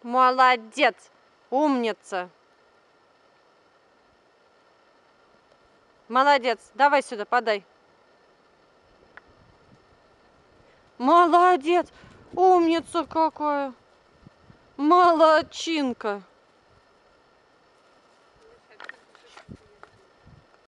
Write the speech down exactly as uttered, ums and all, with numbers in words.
Молодец! Умница! Молодец! Давай сюда, подай. Молодец! Умница какая! Молодчинка!